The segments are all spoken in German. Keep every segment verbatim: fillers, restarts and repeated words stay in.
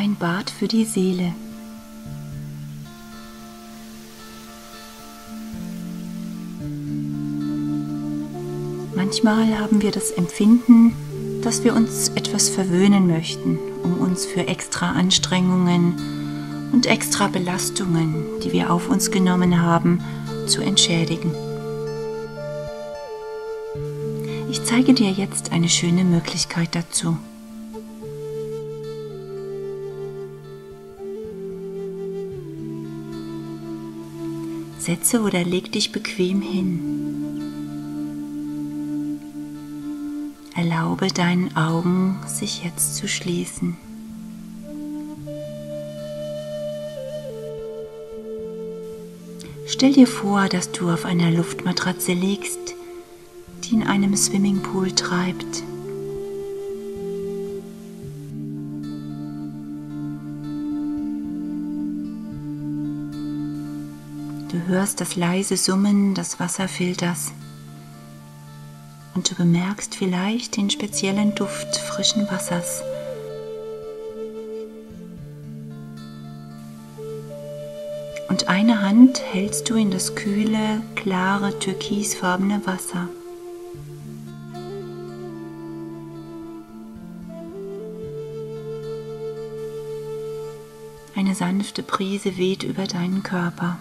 ein Bad für die Seele. Manchmal haben wir das Empfinden, dass wir uns etwas verwöhnen möchten, um uns für extra Anstrengungen und extra Belastungen, die wir auf uns genommen haben, zu entschädigen. Ich zeige dir jetzt eine schöne Möglichkeit dazu. Setze oder leg dich bequem hin. Erlaube deinen Augen, sich jetzt zu schließen. Stell dir vor, dass du auf einer Luftmatratze liegst, die in einem Swimmingpool treibt. Du hörst das leise Summen des Wasserfilters und du bemerkst vielleicht den speziellen Duft frischen Wassers. Und eine Hand hältst du in das kühle, klare, türkisfarbene Wasser. Eine sanfte Brise weht über deinen Körper.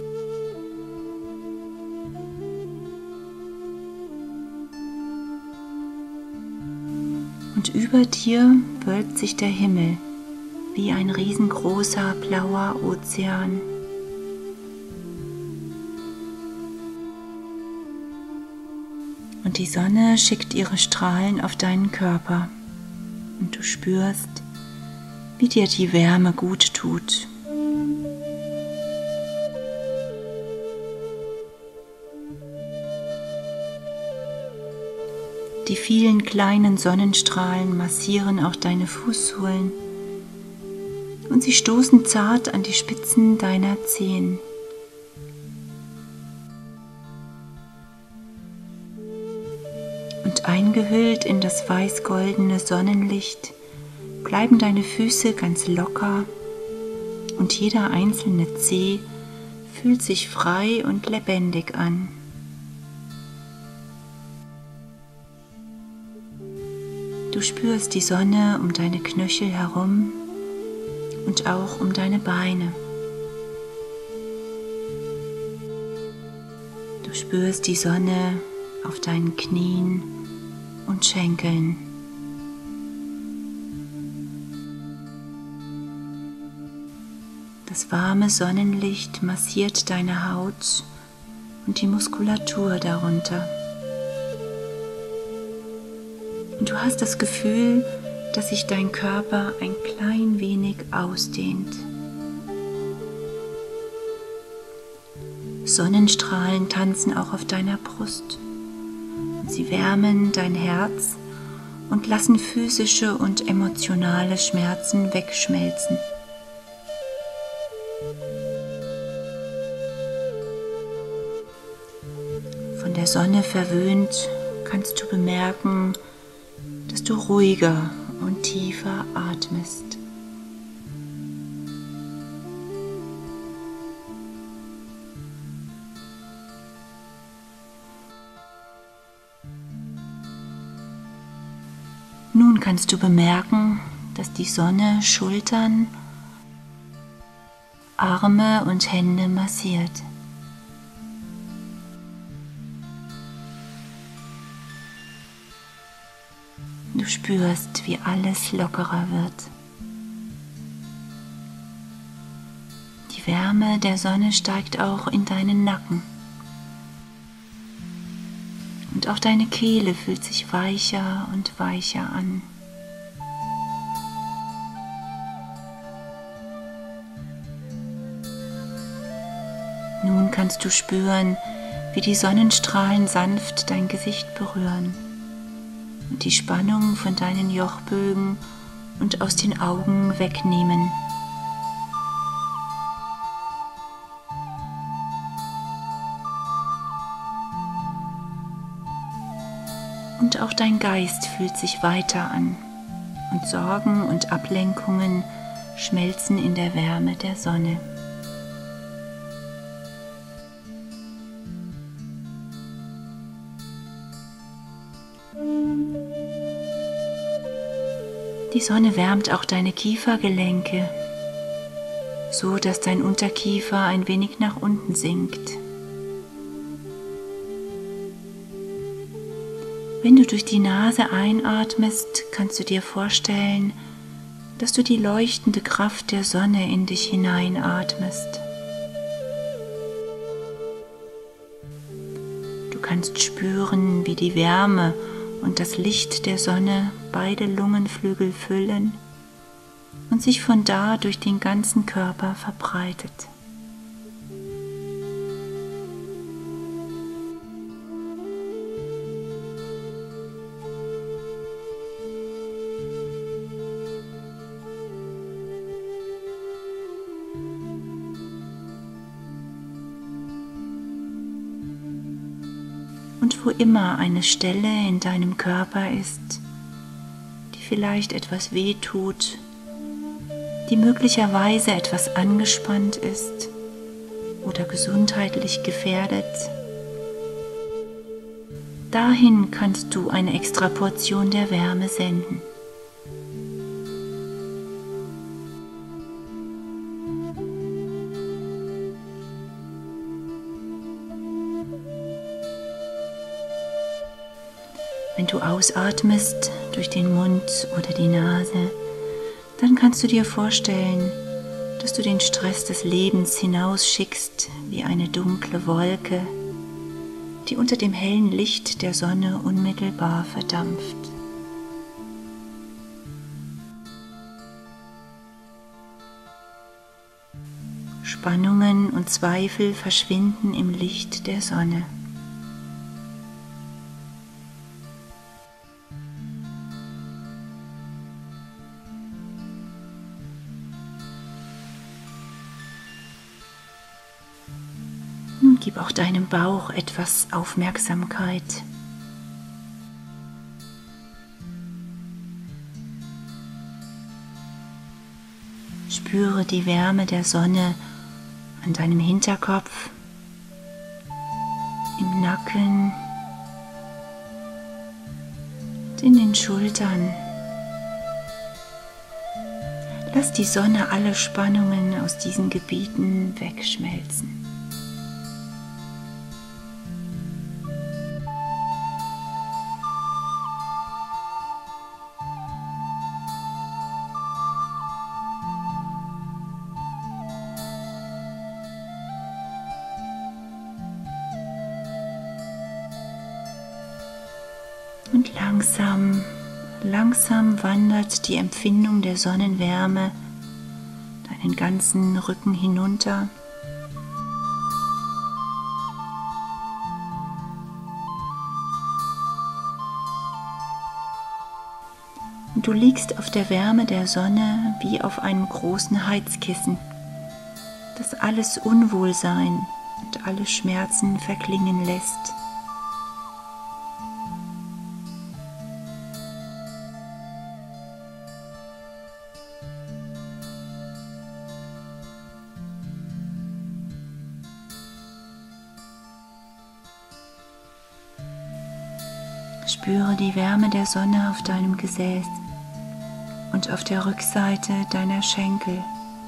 Und über dir wölbt sich der Himmel wie ein riesengroßer blauer Ozean. Und die Sonne schickt ihre Strahlen auf deinen Körper und du spürst, wie dir die Wärme gut tut. Die vielen kleinen Sonnenstrahlen massieren auch deine Fußsohlen und sie stoßen zart an die Spitzen deiner Zehen. Und eingehüllt in das weiß-goldene Sonnenlicht bleiben deine Füße ganz locker und jeder einzelne Zeh fühlt sich frei und lebendig an. Du spürst die Sonne um deine Knöchel herum und auch um deine Beine. Du spürst die Sonne auf deinen Knien und Schenkeln. Das warme Sonnenlicht massiert deine Haut und die Muskulatur darunter. Und du hast das Gefühl, dass sich dein Körper ein klein wenig ausdehnt. Sonnenstrahlen tanzen auch auf deiner Brust. Sie wärmen dein Herz und lassen physische und emotionale Schmerzen wegschmelzen. Von der Sonne verwöhnt kannst du bemerken, dass du ruhiger und tiefer atmest. Nun kannst du bemerken, dass die Sonne Schultern, Arme und Hände massiert. Du spürst, wie alles lockerer wird. Die Wärme der Sonne steigt auch in deinen Nacken. Und auch deine Kehle fühlt sich weicher und weicher an. Nun kannst du spüren, wie die Sonnenstrahlen sanft dein Gesicht berühren und die Spannung von deinen Jochbögen und aus den Augen wegnehmen. Und auch dein Geist fühlt sich weiter an und Sorgen und Ablenkungen schmelzen in der Wärme der Sonne. Die Sonne wärmt auch deine Kiefergelenke, so dass dein Unterkiefer ein wenig nach unten sinkt. Wenn du durch die Nase einatmest, kannst du dir vorstellen, dass du die leuchtende Kraft der Sonne in dich hineinatmest. Du kannst spüren, wie die Wärme und das Licht der Sonne beide Lungenflügel füllen und sich von da durch den ganzen Körper verbreitet. Und wo immer eine Stelle in deinem Körper ist, die vielleicht etwas weh tut, die möglicherweise etwas angespannt ist oder gesundheitlich gefährdet, dahin kannst du eine extra Portion der Wärme senden. Wenn du ausatmest durch den Mund oder die Nase, dann kannst du dir vorstellen, dass du den Stress des Lebens hinausschickst wie eine dunkle Wolke, die unter dem hellen Licht der Sonne unmittelbar verdampft. Spannungen und Zweifel verschwinden im Licht der Sonne. Nun gib auch deinem Bauch etwas Aufmerksamkeit. Spüre die Wärme der Sonne an deinem Hinterkopf, im Nacken und in den Schultern. Lass die Sonne alle Spannungen aus diesen Gebieten wegschmelzen. Und langsam, langsam wandert die Empfindung der Sonnenwärme deinen ganzen Rücken hinunter. Und du liegst auf der Wärme der Sonne wie auf einem großen Heizkissen, das alles Unwohlsein und alle Schmerzen verklingen lässt. Spüre die Wärme der Sonne auf deinem Gesäß und auf der Rückseite deiner Schenkel.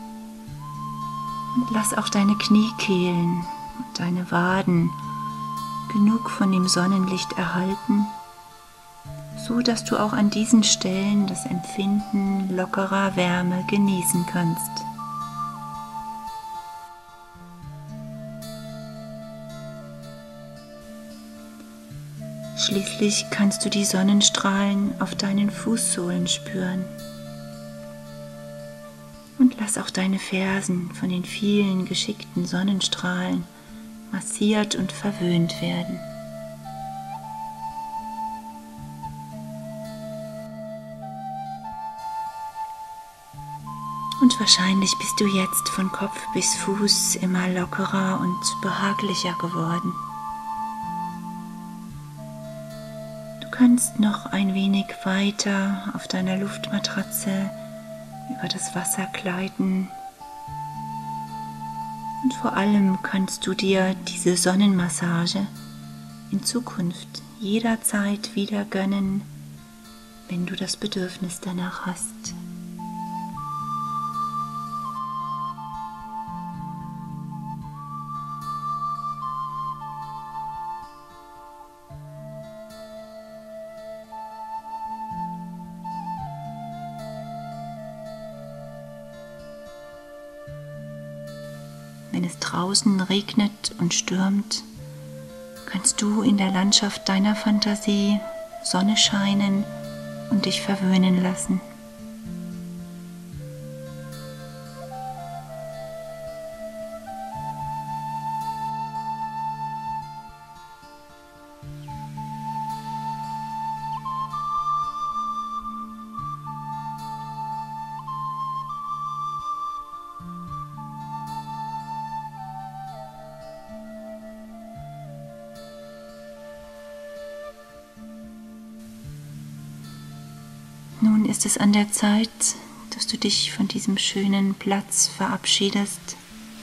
Und lass auch deine Kniekehlen und deine Waden genug von dem Sonnenlicht erhalten, so dass du auch an diesen Stellen das Empfinden lockerer Wärme genießen kannst. Schließlich kannst du die Sonnenstrahlen auf deinen Fußsohlen spüren. Und lass auch deine Fersen von den vielen geschickten Sonnenstrahlen massiert und verwöhnt werden. Und wahrscheinlich bist du jetzt von Kopf bis Fuß immer lockerer und behaglicher geworden. Du kannst noch ein wenig weiter auf deiner Luftmatratze über das Wasser gleiten. Und vor allem kannst du dir diese Sonnenmassage in Zukunft jederzeit wieder gönnen, wenn du das Bedürfnis danach hast. Wenn es draußen regnet und stürmt, kannst du in der Landschaft deiner Fantasie Sonne scheinen und dich verwöhnen lassen. Nun ist es an der Zeit, dass du dich von diesem schönen Platz verabschiedest.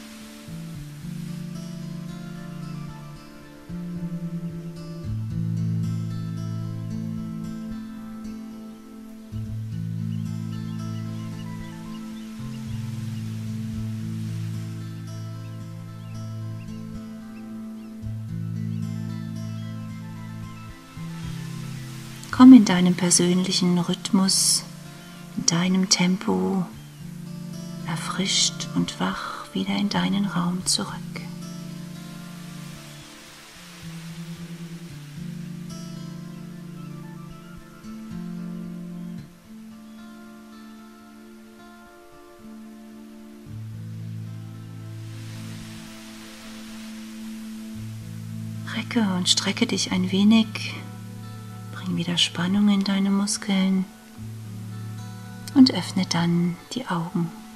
Komm in deinem persönlichen Rhythmus, in deinem Tempo, erfrischt und wach wieder in deinen Raum zurück. Recke und strecke dich ein wenig. Bring wieder Spannung in deine Muskeln und öffne dann die Augen.